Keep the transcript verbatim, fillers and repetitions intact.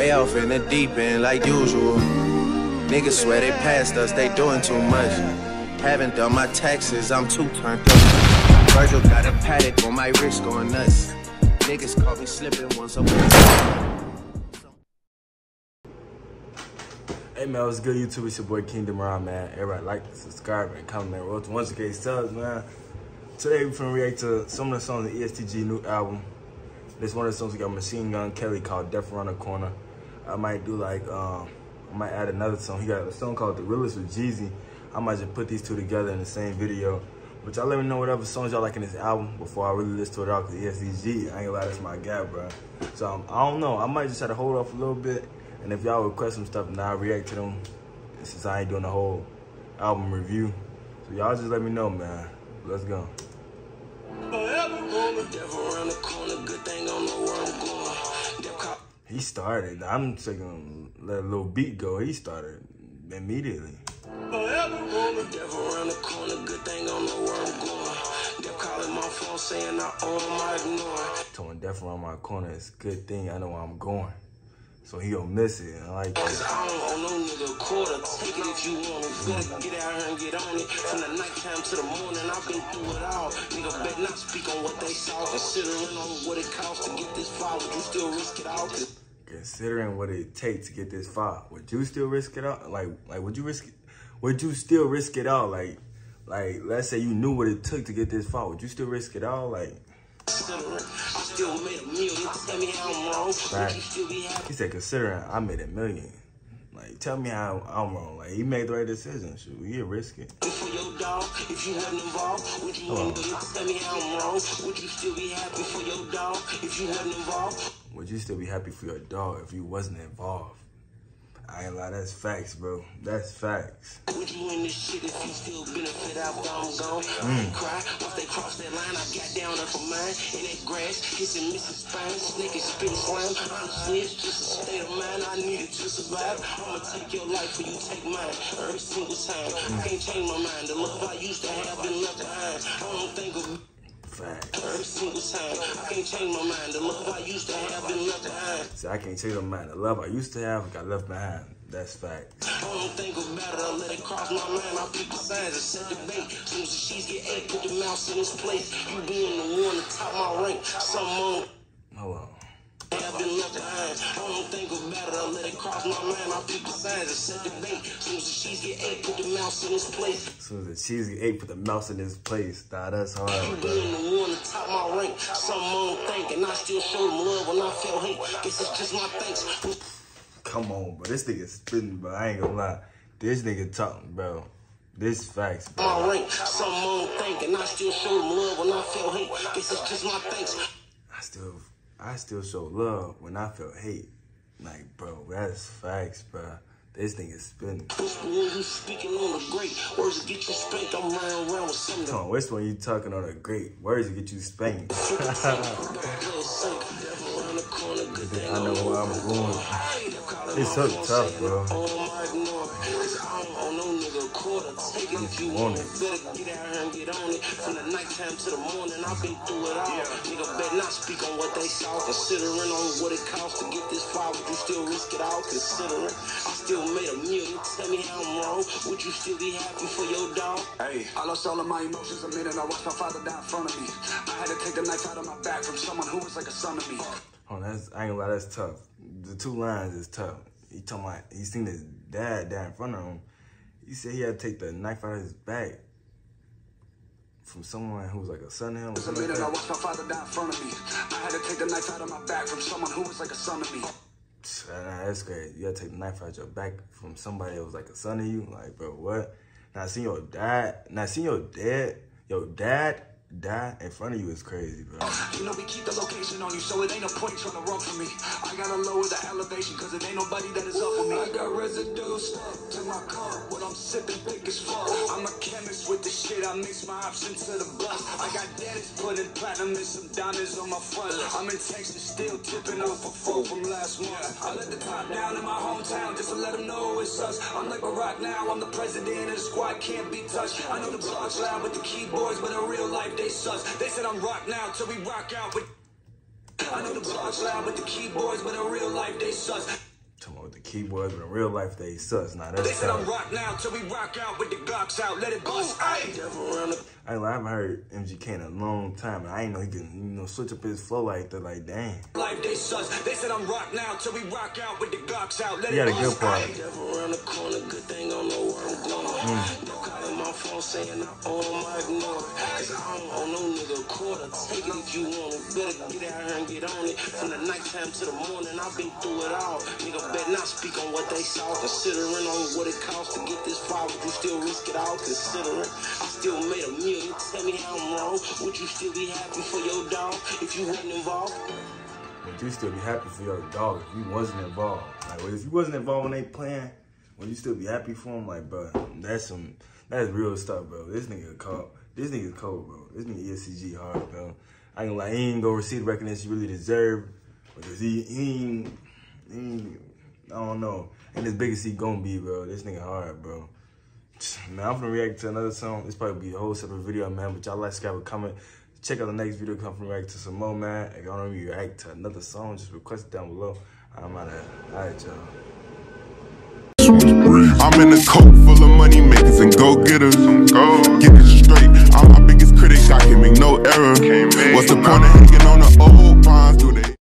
Way off in the deep end like usual. Niggas swear they passed us, they doing too much. Haven't done my taxes, I'm too turned up. Virgil got a paddock on my wrist going nuts. Niggas caught me slipping once a week. Hey man, what's good YouTube? It's your boy Kingdom Around, man. Everybody like, subscribe, and comment, man. Roll to one K subs, man. Today we're finna react to some of the songs of E S T G new album. This one of the songs we got Machine Gun Kelly called Death Around the Corner. I might do like, um, I might add another song. He got a song called The Realest with Jeezy. I might just put these two together in the same video. But y'all let me know whatever songs y'all like in this album before I really listen to it out, because E S T G, I ain't gonna lie, that's my guy, bro. So um, I don't know, I might just try to hold off a little bit. And if y'all request some stuff, now I react to them. Since I ain't doing the whole album review. So y'all just let me know, man. Let's go. He started. I'm taking let a little beat go. He started immediately. Telling death around my corner is a good thing. I know where I'm going. So he don't miss it. I like that. Cause I don't owe no nigga a quarter. Take it if you want it. Better get out here and get on it. From the nighttime to the morning, I've been through it all. Nigga better not speak on what they saw. Considering on what it costs to get this far, would you still risk it all? Considering what it takes to get this far, would you still risk it out? Like, like, would you risk it? Would you still risk it all? Like, like, let's say you knew what it took to get this far. Would you still risk it all? Like. I still made a million. Tell me how I'm wrong. Right. He said, considering I made a million. Like, tell me how I'm wrong. Like, he made the right decision. Shoot, he'll risk it. For your dog, if you wasn't involved, would you want to tell me how I'm wrong? Would you still be happy for your dog if you wasn't involved? Would you still be happy for your dog if you wasn't involved? I ain't lie, that's facts, bro. That's facts. Would you win this shit if you still benefit after I'm gone? Mm. Cry once they cross that line. I got down up for mine in that grass, kissing Missus Spine, snake and spit slime. Honestly, it's just a state of mind I needed to survive. I'ma take your life or you take mine every single time. Mm. I can't change my mind. The love I used to have been left behind. I don't think of fact. Every single time, I can't change my mind. The love I used to have been left behind. See, I can't change my mind. The love I used to have got left behind. That's fact. I don't think about it. I let it cross my mind. I pick the signs and set the bait. Soon as the sheets get eight, put the mouse in its place. You being the one to top my rank. Some on. Hold on. I've been left behind. I don't think about it. I let it cross my mind. I pick the signs and set the bait. Soon as the cheese get eight, put the mouse in its place. Soon as the cheese get eight, put the mouse in its place. Nah, that's hard. You being the one to top my rank. Some on think, and I still show them love when I feel hate. Guess it's just my thanks. Come on, bro. This nigga spitting, bro. I ain't gonna lie. This nigga talking, bro. This facts, bro. My rank. Some on think, and I still show them love when I feel hate. Guess it's just my thanks. I still. I still show love when I feel hate. Like, bro, that's facts, bro. This thing is spinning. Which one you speaking on the great words to get you spanked? I'm running around with something. Come on, which one you talking on the great words to get you spanked? I know where I'm going. It's so tough, bro. If you want it, better get out here and get on it. From the nighttime to the morning, I've been through it all. Nigga better not speak on what they saw. Considering on what it costs to get this far, would you still risk it all? Considering I still made a million. Tell me how I'm wrong. Would you still be happy for your dog? Hey, I lost all of my emotions a minute. I watched my father die in front of me. I had to take the knife out of my back from someone who was like a son to me. Oh, that's I ain't gonna lie, that's tough. The two lines is tough. He talking about he seen his dad die in front of him. He said he had to take the knife out of his back from someone who was like a son to him. A minute, I watched my father die in front of me. I had to take the knife out of my back from someone who was like a son to me. Nah, that's crazy. You had to take the knife out your back from somebody that was like a son to you. Like, bro, what? Now, seeing your dad, now seeing your dad, your dad die in front of you is crazy, bro. You know we keep the location on you, so it ain't no point trying to run for me. I gotta lower the elevation, cause it ain't nobody that is up with me. I got residue stuck to my car, what I'm sipping thick as fuck. I'm a chemist with the shit, I mix my options to the blunt. I got dentist putting platinum and some diamonds on my front. I'm in Texas, still tipping off a four from last month. I let the top down in my hometown just to let them know it's us. I'm like a rock now, I'm the president of the squad, can't be touched. I know the blogs loud with the keyboards, but in real life they sus. They said I'm rock now till we rock out with. I know the blogs loud with the keyboards, but in real life they sus. keyboards, but in real life they sucks. Nah, that's They said I'm tough. rock now till we rock out with the Glocks out. Let it bust. Ayy. I, I haven't heard M G K in a long time, and I ain't know he can, you know, switch up his flow like that. Like, dang. Life they sus. They said I'm rock now till we rock out with the Glocks out. Let He it had a good bust. part. Ayy. Around the corner, good thing I know where I'm going. Mm. No calling my phone saying I own my ignore it. Cause I don't owe no nigga a quarter. Take it if you want it. Better get out here and get on it. From the nighttime to the morning, I've been through it all. Nigga better not speak on what they saw. Considering on what it costs to get this far, would you still risk it all? Considering I still made a million. Tell me how I'm wrong. Would you still be happy for your dog if you wasn't involved? Would you still be happy for your dog if you wasn't involved? Like, if you wasn't involved when they playing, would you still be happy for him? Like, bro, that's some, that's real stuff, bro. This nigga cold. This nigga cold, bro. This nigga E S C G hard, bro. I ain't gonna lie, he ain't gonna receive the recognition he really deserve because he, he ain't, he ain't, I don't know. And as big as he gonna be, bro, this nigga hard, bro. Man, I'm gonna react to another song. It's probably be a whole separate video, man. But y'all like, subscribe, and comment. Check out the next video. Come from react to some more, man. If y'all want me to react to another song, just request it down below. I'm out of here. All right, y'all. I'm in the coat for